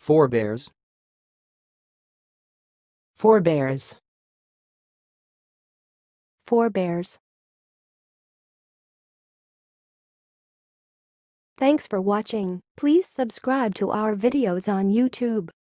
Forebears. Forebears. Forebears. Thanks for watching. Please subscribe to our videos on YouTube.